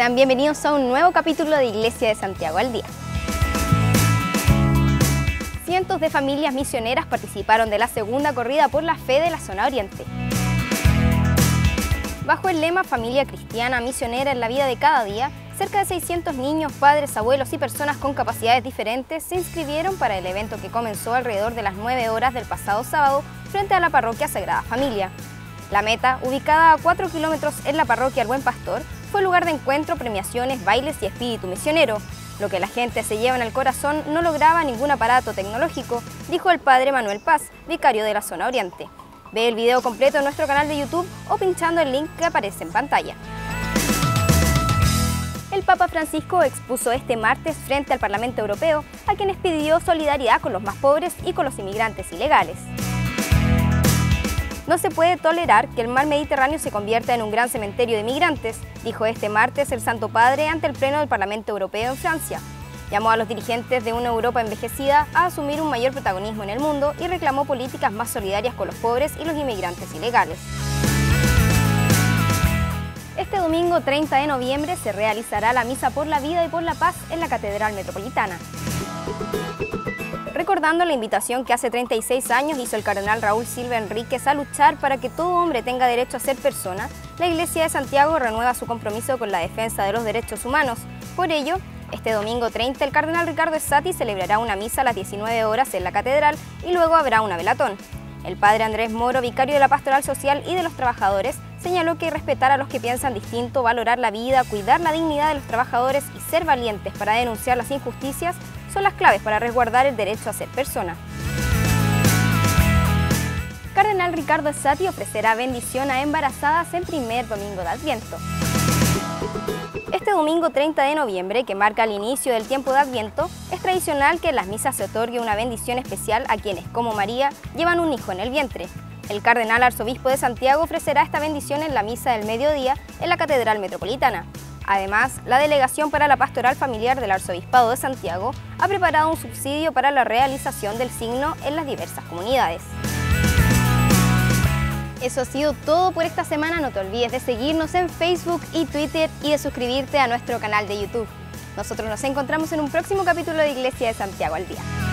Sean bienvenidos a un nuevo capítulo de Iglesia de Santiago al Día. Cientos de familias misioneras participaron de la segunda corrida por la fe de la zona oriente. Bajo el lema Familia Cristiana Misionera en la vida de cada día, cerca de 600 niños, padres, abuelos y personas con capacidades diferentes se inscribieron para el evento que comenzó alrededor de las 9 horas del pasado sábado frente a la parroquia Sagrada Familia. La meta, ubicada a 4 kilómetros en la parroquia El Buen Pastor, fue lugar de encuentro, premiaciones, bailes y espíritu misionero. Lo que la gente se lleva en el corazón no lograba ningún aparato tecnológico, dijo el padre Manuel Paz, vicario de la zona oriente. Ve el video completo en nuestro canal de YouTube o pinchando el link que aparece en pantalla. El Papa Francisco expuso este martes frente al Parlamento Europeo, a quienes pidió solidaridad con los más pobres y con los inmigrantes ilegales. No se puede tolerar que el mar Mediterráneo se convierta en un gran cementerio de migrantes, dijo este martes el Santo Padre ante el Pleno del Parlamento Europeo en Francia. Llamó a los dirigentes de una Europa envejecida a asumir un mayor protagonismo en el mundo y reclamó políticas más solidarias con los pobres y los inmigrantes ilegales. Este domingo 30 de noviembre se realizará la Misa por la Vida y por la Paz en la Catedral Metropolitana. Recordando la invitación que hace 36 años hizo el cardenal Raúl Silva Enríquez a luchar para que todo hombre tenga derecho a ser persona, la Iglesia de Santiago renueva su compromiso con la defensa de los derechos humanos. Por ello, este domingo 30 el cardenal Ricardo Essati celebrará una misa a las 19 horas en la catedral y luego habrá una velatón. El padre Andrés Moro, vicario de la Pastoral Social y de los Trabajadores, señaló que respetar a los que piensan distinto, valorar la vida, cuidar la dignidad de los trabajadores y ser valientes para denunciar las injusticias son las claves para resguardar el derecho a ser persona. Cardenal Ricardo Essati ofrecerá bendición a embarazadas en primer domingo de Adviento. Este domingo 30 de noviembre, que marca el inicio del tiempo de Adviento, es tradicional que en las misas se otorgue una bendición especial a quienes, como María, llevan un hijo en el vientre. El cardenal arzobispo de Santiago ofrecerá esta bendición en la misa del mediodía en la Catedral Metropolitana. Además, la Delegación para la Pastoral Familiar del Arzobispado de Santiago ha preparado un subsidio para la realización del signo en las diversas comunidades. Eso ha sido todo por esta semana. No te olvides de seguirnos en Facebook y Twitter y de suscribirte a nuestro canal de YouTube. Nosotros nos encontramos en un próximo capítulo de Iglesia de Santiago al Día.